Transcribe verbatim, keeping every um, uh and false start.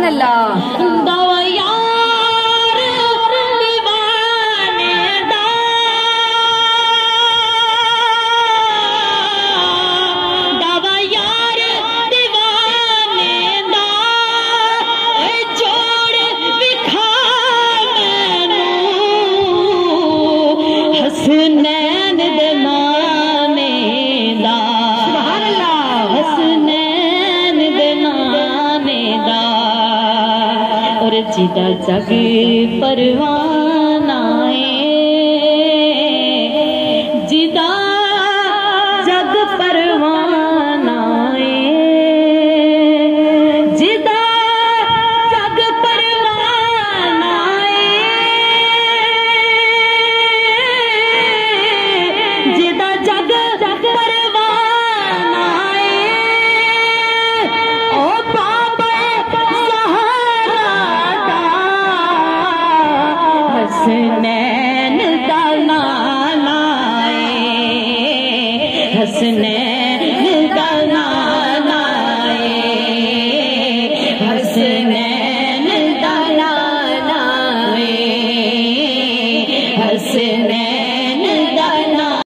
अल्लाह। हसनैन दे नामे दा, हसनैन दे नामे दा, और जिदा जग परवाना है, जिदा जग परवाना है, जिदा जग परवाना है, जिदा जग परवाना है, ओ बाबा सहारा दा, हसनैन दा नाला है, हसनैन